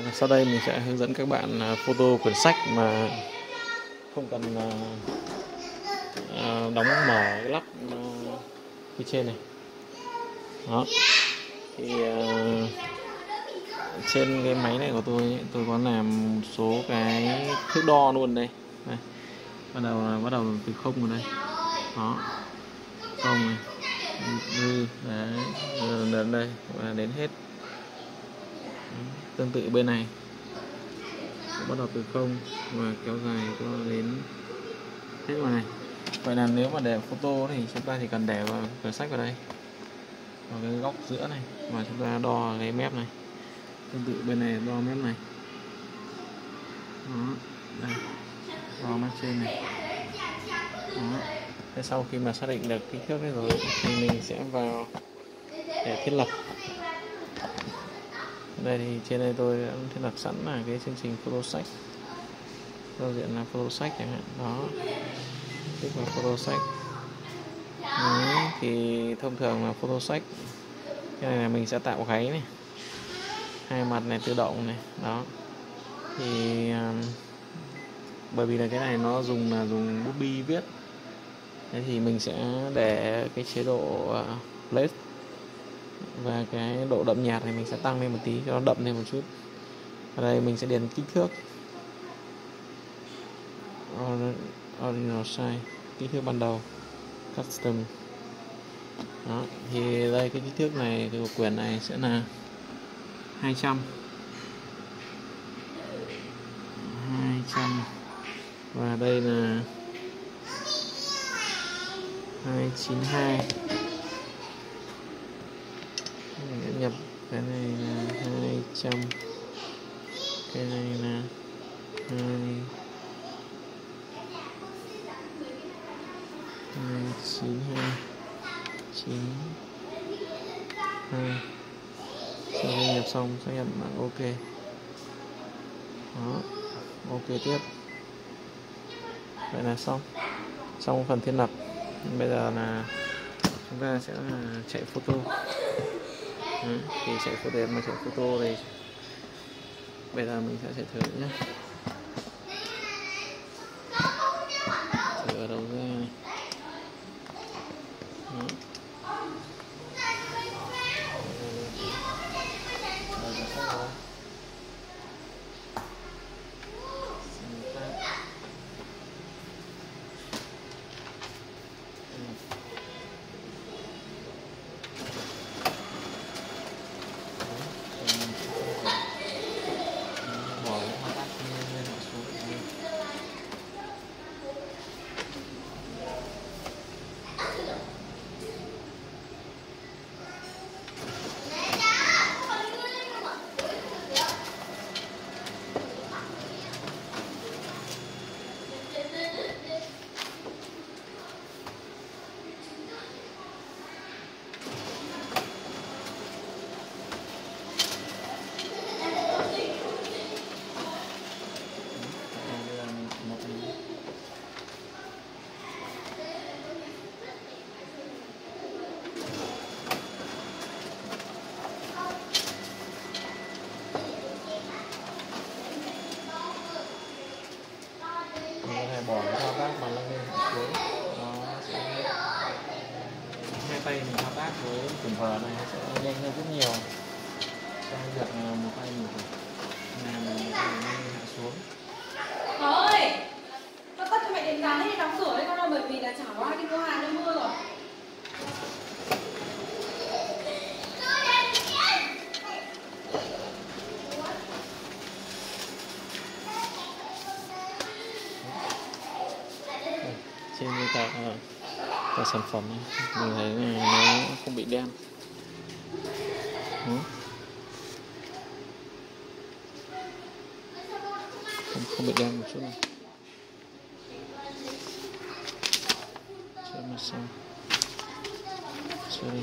Sau đây mình sẽ hướng dẫn các bạn photo quyển sách mà không cần đóng mở cái lắp phía trên này. Đó. Thì trên cái máy này của tôi có làm một số cái thước đo luôn đây. Đây. Bắt đầu từ 0 vào đây. Đó. 0 này. Đấy. Đến đây và đến hết. Tương tự bên này bắt đầu từ 0 và kéo dài cho đến hết vào này. Vậy là nếu mà để photo thì chúng ta chỉ cần để vào quyển sách vào đây, vào cái góc giữa này, và chúng ta đo cái mép này. Tương tự bên này đo mép này. Đó. Đây. Đo mép trên này. Đó. Thế sau khi mà xác định được kích thước này rồi thì mình sẽ vào để thiết lập. Đây thì trên đây tôi đã thiết lập sẵn là cái chương trình photo sách, giao diện là photo sách chẳng hạn. Đó, kích vào photo sách. Đấy, thì thông thường là photo sách cái này là mình sẽ tạo gáy này, hai mặt này tự động này. Đó thì bởi vì là cái này nó dùng bút bi viết, thế thì mình sẽ để cái chế độ place, và cái độ đậm nhạt này mình sẽ tăng lên một tí cho nó đậm lên một chút. Ở đây mình sẽ điền kích thước original size, kích thước ban đầu, custom. Đó, thì đây cái kích thước này của quyển này sẽ là 200 và đây là 292. Mình nhập cái này là 200, cái này là 292. Sau khi nhập xong xác nhận bằng OK. Đó, OK tiếp. Vậy là xong phần thiết lập. Bây giờ là chúng ta sẽ chạy photo. Thì chạy photo, mà chạy photo thì bây giờ mình sẽ chạy thử nhé. Thử ở đâu ra này. Đó. Bỏ cái thao tác mà nâng lên hạ xuống, nó sẽ hai tay mình thao tác với quyển vở này sẽ nhanh hơn rất nhiều trong việc một tay mình làm một tay nâng lên hạ xuống. Ơi, tao tắt cho mẹ điện sáng đi đóng cửa đấy con ơi, bởi vì là chả có ai đi mua hàng cho mưa rồi. Trên miêu tả của sản phẩm này, mình thấy nó không bị đen. Không bị đen một chút nào. Cho mặt sau. Sorry.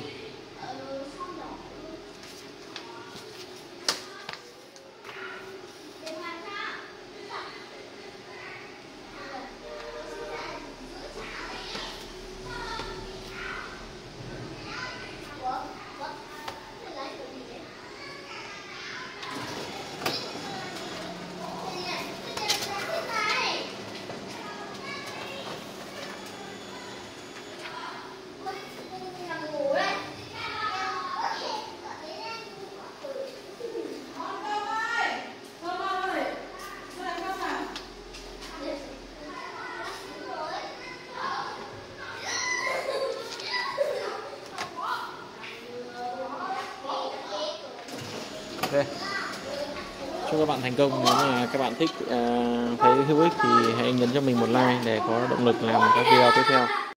Ok, chúc các bạn thành công. Nếu mà các bạn thích thấy hữu ích thì hãy nhấn cho mình một like để có động lực làm các video tiếp theo.